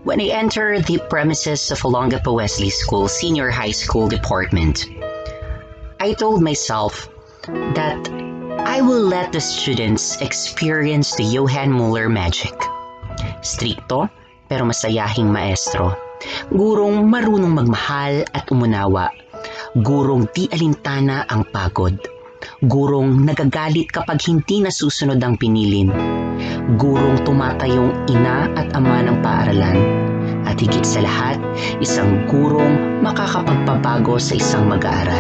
When I entered the premises of Olongapo Wesley School Senior High School Department, I told myself that I will let the students experience the Johann Muller magic. Strikto pero masayahing maestro. Gurong marunong magmahal at umunawa. Gurong di alintana ang pagod. Gurong nagagalit kapag hindi nasusunod ang pinilin. Gurong tumatayong ina at ama ng paaralan. At higit sa lahat, isang gurong makakapagpabago sa isang mag-aaral.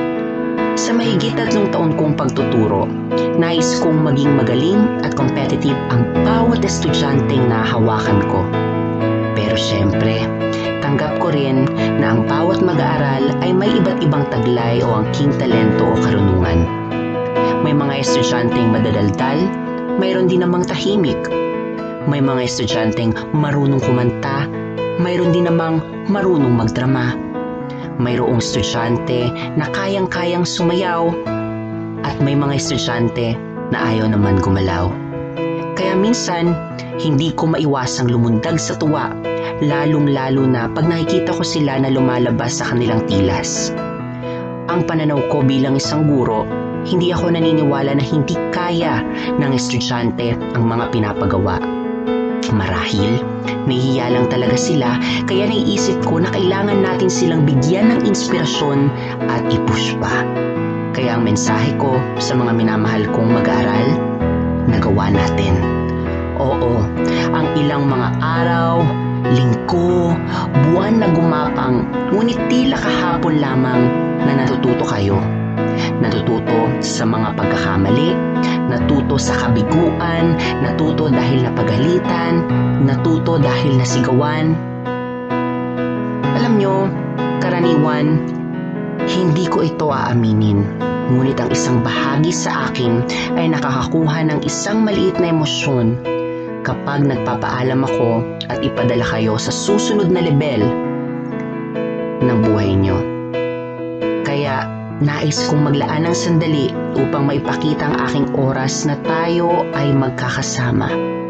Sa mahigit 3 taon kong pagtuturo, nais kong maging magaling at competitive ang bawat estudyanteng nahawakan ko. Pero syempre, tanggap ko rin na ang bawat mag-aaral ay may iba't ibang taglay o angking talento o karunungan. May mga estudyanteng madadaldal, mayroon din namang tahimik. May mga estudyanteng marunong kumanta, mayroon din namang marunong magdrama. Mayroong estudyante na kayang-kayang sumayaw at may mga estudyante na ayaw naman gumalaw. Kaya minsan, hindi ko maiwasang lumundag sa tuwa, lalong-lalo na pag nakikita ko sila na lumalabas sa kanilang tilas. Ang pananaw ko bilang isang guro, hindi ako naniniwala na hindi kaya ng estudyante ang mga pinapagawa. Marahil, nahihiya lang talaga sila, kaya naiisip ko na kailangan natin silang bigyan ng inspirasyon at i-push pa. Kaya ang mensahe ko sa mga minamahal kong mag-aaral, nagawa natin. Oo, ang ilang mga araw, linggo, buwan na gumapang, ngunit tila kahapon lamang na natututo kayo. Natututo sa mga pagkakamali, natuto sa kabiguan, natuto dahil napagalitan, natuto dahil nasigawan. Alam nyo, karaniwan, hindi ko ito aaminin. Ngunit ang isang bahagi sa akin ay nakakakuha ng isang maliit na emosyon kapag nagpapaalam ako at ipadala kayo sa susunod na level ng buhay nyo. Kaya nais kong maglaan ng sandali upang maipakita ang aking oras na tayo ay magkakasama.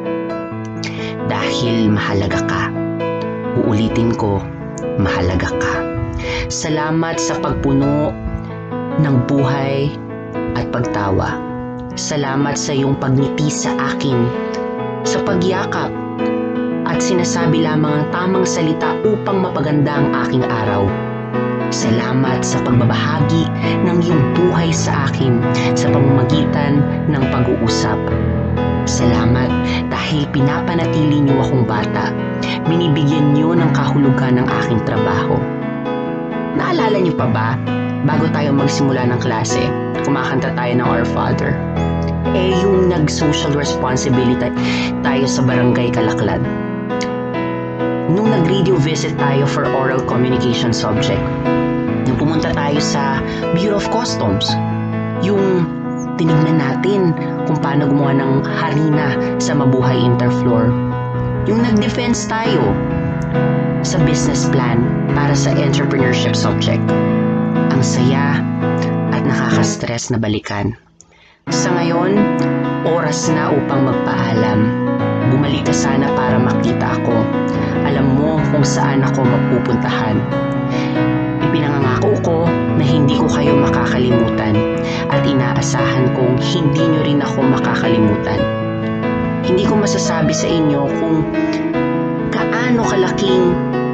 Dahil mahalaga ka. Uulitin ko, mahalaga ka. Salamat sa pagpuno ng buhay at pagtawa. Salamat sa iyong pagngiti sa akin, sa pagyakap at sinasabi lamang ang tamang salita upang mapaganda ang aking araw. Salamat sa pagbabahagi ng iyong buhay sa akin sa pamamagitan ng pag-uusap. Salamat dahil pinapanatili niyo akong bata. Binibigyan niyo ng kahulugan ng aking trabaho. Naalala niyo pa ba, bago tayo magsimula ng klase, kumakanta tayo ng Our Father? Yung nag-social responsibility tayo sa Barangay Kalaklad. Nung nag-radio visit tayo for oral communication subject, nung pumunta tayo sa Bureau of Customs, yung tinignan natin kung paano gumawa ng harina sa Mabuhay Interfloor. Yung nag-defense tayo sa business plan para sa entrepreneurship subject. Ang saya at nakaka-stress na balikan. Sa ngayon, oras na upang magpaalam. Bumalik ka sana para makita ako. Alam mo kung saan ako mapupuntahan. Ipinangangako ko na hindi ko kayo makakalimutan at inaasahan kong hindi nyo rin ako makakalimutan. Hindi ko masasabi sa inyo kung gaano kalaking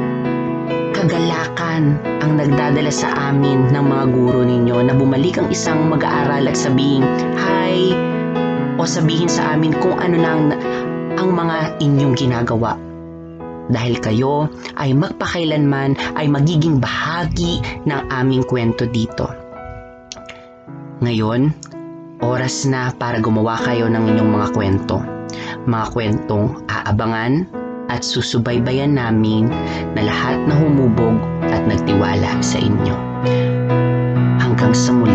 kagalakan ang nagdadala sa amin ng mga guro ninyo na bumalik ang isang mag-aaral at sabihin hi o sabihin sa amin kung ano na ang mga inyong ginagawa. Dahil kayo ay magpakailanman ay magiging bahagi ng aming kwento dito. Ngayon, oras na para gumawa kayo ng inyong mga kwento. Mga kwentong aabangan at susubaybayan namin na lahat na humubog at nagtiwala sa inyo. Hanggang sa muli.